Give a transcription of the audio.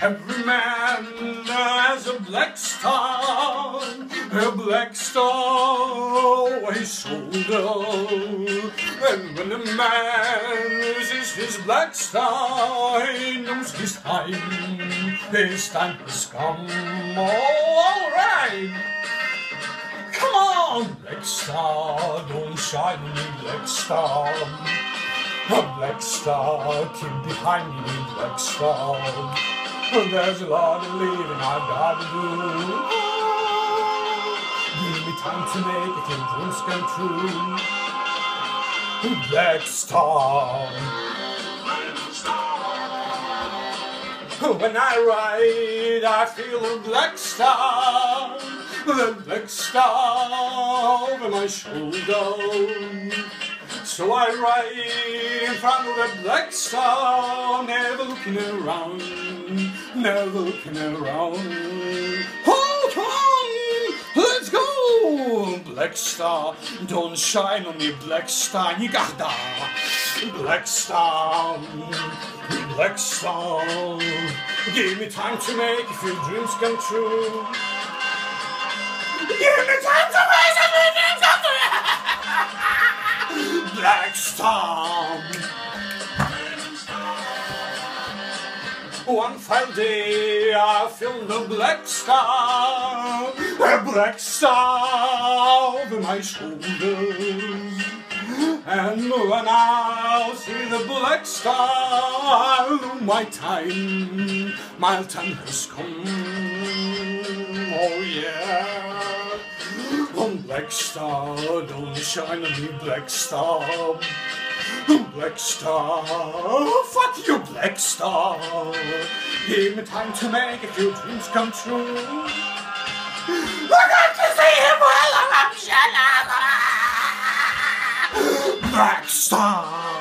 Every man has a black star over his shoulder. And when a man loses his black star, he knows his time has come. All right. Come on, black star, don't shine on me, black star. A black star, keep behind me, black star. There's a lot of living I've got to do. Give me time to make it till dreams come true. Black star. When I ride, I feel a black star. The black star over my shoulder. So I ride in front of the black star, never looking around, never looking around. Oh, come on, let's go! Black star, don't shine on me, black star, Nigarda. Black star, black star, give me time to make a few dreams come true. Give me time to make a few dreams come true. Black star. One fine day I feel the black star, a black star over my shoulders. And when I see the black star, my time has come. Oh yeah. Black star, don't shine on me, black star. Black star, fuck you, black star. Give me time to make a few dreams come true. I got to see him while I'm shut up. Black star.